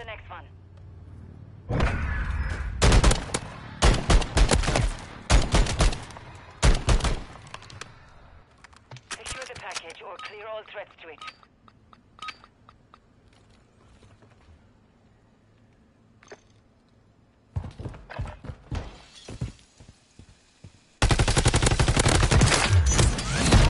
the next one. Secure the package or clear all threats to it.